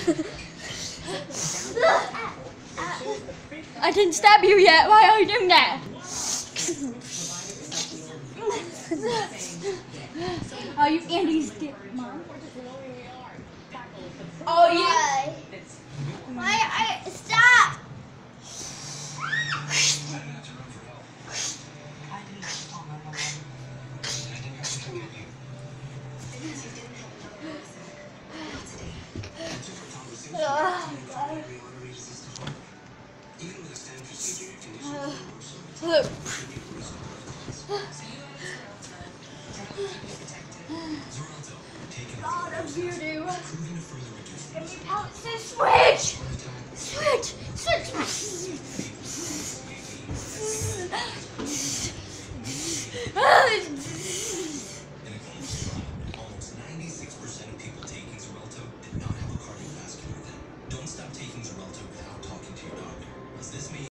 I didn't stab you yet. Why are you doing that? Are you Andy's dick, Mom? Oh yeah. Why? Stop! God of voodoo. Give me pellets to switch! Switch! Switch!